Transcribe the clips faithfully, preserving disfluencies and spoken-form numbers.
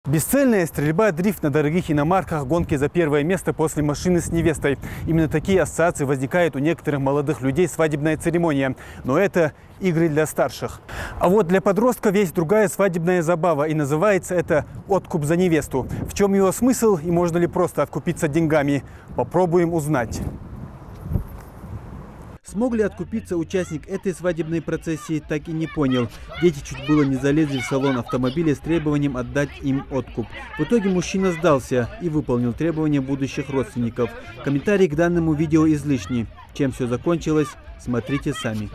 Бесцельная стрельба, дрифт на дорогих иномарках, гонки за первое место после машины с невестой. Именно такие ассоциации возникают у некоторых молодых людей свадебная церемония. Но это игры для старших. А вот для подростков есть другая свадебная забава. И называется это «откуп за невесту». В чем его смысл и можно ли просто откупиться деньгами? Попробуем узнать. Смог ли откупиться участник этой свадебной процессии, так и не понял. Дети чуть было не залезли в салон автомобиля с требованием отдать им откуп. В итоге мужчина сдался и выполнил требования будущих родственников. Комментарий к данному видео излишни. Чем все закончилось, смотрите сами.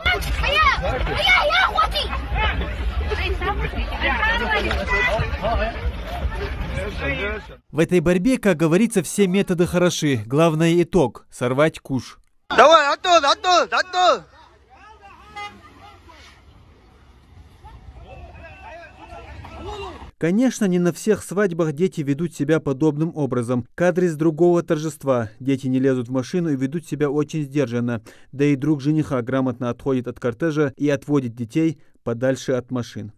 В этой борьбе, как говорится, все методы хороши. Главное итог – сорвать куш. Давай, оттуда, оттуда, оттуда. Конечно, не на всех свадьбах дети ведут себя подобным образом. Кадры с другого торжества. Дети не лезут в машину и ведут себя очень сдержанно. Да и друг жениха грамотно отходит от кортежа и отводит детей подальше от машин.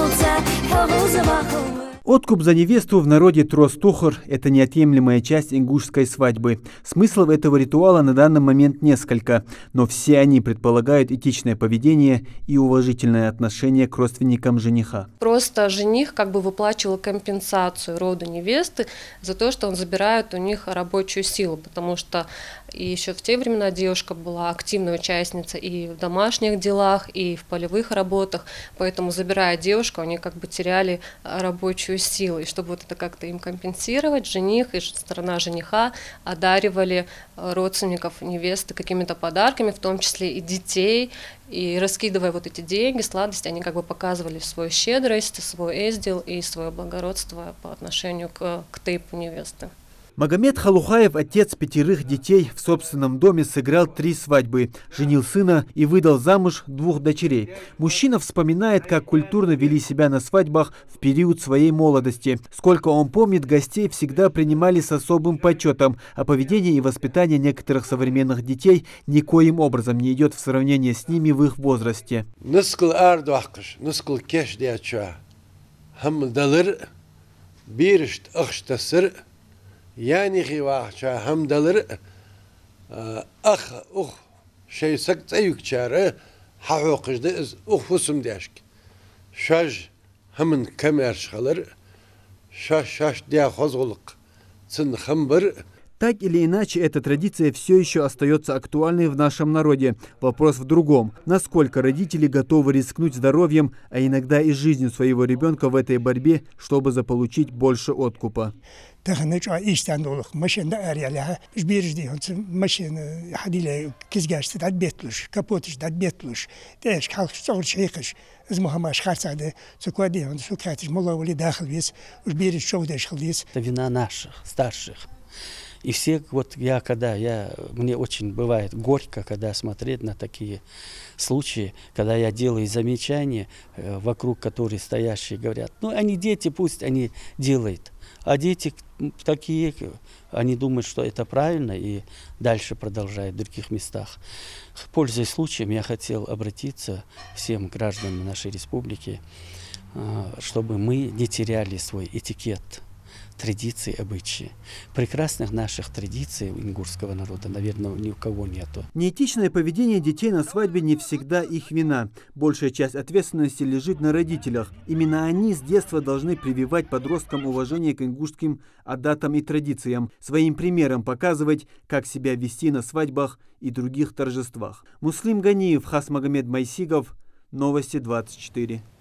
Откуп за невесту в народе трос-тухор – это неотъемлемая часть ингушской свадьбы. Смыслов этого ритуала на данный момент несколько, но все они предполагают этичное поведение и уважительное отношение к родственникам жениха. Просто жених как бы выплачивал компенсацию роду невесты за то, что он забирает у них рабочую силу, потому что и еще в те времена девушка была активной участницей и в домашних делах, и в полевых работах, поэтому, забирая девушку, они как бы теряли рабочую силу. И чтобы вот это как-то им компенсировать, жених и сторона жениха одаривали родственников невесты какими-то подарками, в том числе и детей, и раскидывая вот эти деньги, сладости, они как бы показывали свою щедрость, свой эздил и свое благородство по отношению к, к тейпу невесты. Магомед Халухаев, отец пятерых детей, в собственном доме сыграл три свадьбы, женил сына и выдал замуж двух дочерей. Мужчина вспоминает, как культурно вели себя на свадьбах в период своей молодости. Сколько он помнит, гостей всегда принимали с особым почетом, а поведение и воспитание некоторых современных детей никоим образом не идет в сравнении с ними в их возрасте. يعني خواهشا هم دلر أخ أخ شيء سكت أيك شارع حقوقش ده إز أخ فسم داشك شاش همن كمرش خلر شاش شاش ديا خزغلق سن خمبر. Так или иначе, эта традиция все еще остается актуальной в нашем народе. Вопрос в другом. Насколько родители готовы рискнуть здоровьем, а иногда и жизнью своего ребенка в этой борьбе, чтобы заполучить больше откупа. Это вина наших, старших. И все, вот я, когда я, мне очень бывает горько, когда смотреть на такие случаи, когда я делаю замечания, вокруг которых стоящие говорят, ну, они дети, пусть они делают. А дети такие, они думают, что это правильно, и дальше продолжают в других местах. Пользуясь случаем, я хотел обратиться всем гражданам нашей республики, чтобы мы не теряли свой этикет, традиции, обычаи. Прекрасных наших традиций у ингушского народа, наверное, ни у кого нету. Неэтичное поведение детей на свадьбе не всегда их вина. Большая часть ответственности лежит на родителях. Именно они с детства должны прививать подросткам уважение к ингушским адатам и традициям, своим примером показывать, как себя вести на свадьбах и других торжествах. Муслим Ганиев, Хас Магомед Майсигов, Новости двадцать четыре.